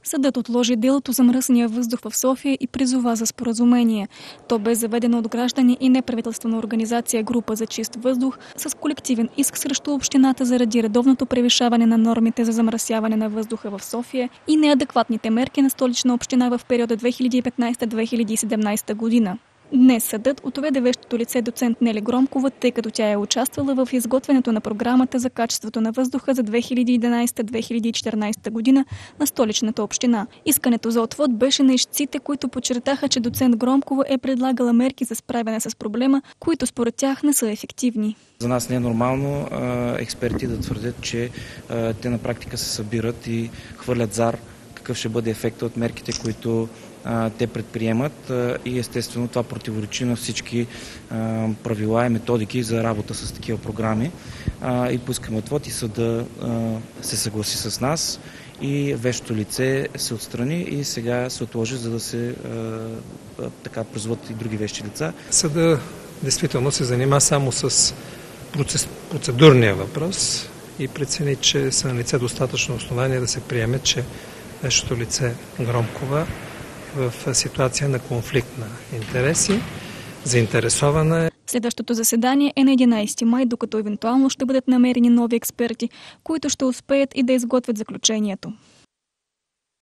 Съдът отложи делото за мръсния въздух в София и призова за споразумение. То бе заведено от граждани и неправителствена организация Група за чист въздух с колективен иск срещу общината заради редовното превишаване на нормите за замърсяване на въздуха в София и неадекватните мерки на Столична община в периода 2015-2017 година. Днес съдът отведе вещото лице доцент Нели Громкова, тъй като тя е участвала в изготвянето на програмата за качеството на въздуха за 2011-2014 година на Столичната община. Искането за отвод беше на ищците, които подчертаха, че доцент Громкова е предлагала мерки за справяне с проблема, които според тях не са ефективни. За нас не е нормално експерти да твърдят, че те на практика се събират и хвърлят зар какъв ще бъде ефектът от мерките, които те предприемат, и естествено това противоречи на всички правила и методики за работа с такива програми. И поискаме отвод и съда се съгласи с нас и вещото лице се отстрани и сега се отложи, за да се призоват и други вещи лица. Съда действително се занима само с процедурния въпрос и прецени, че са налице достатъчно основания да се приеме, че вещото лице Громкова в ситуация на конфликт на интереси, заинтересована е. Следващото заседание е на 11 май, докато евентуално ще бъдат намерени нови експерти, които ще успеят и да изготвят заключението.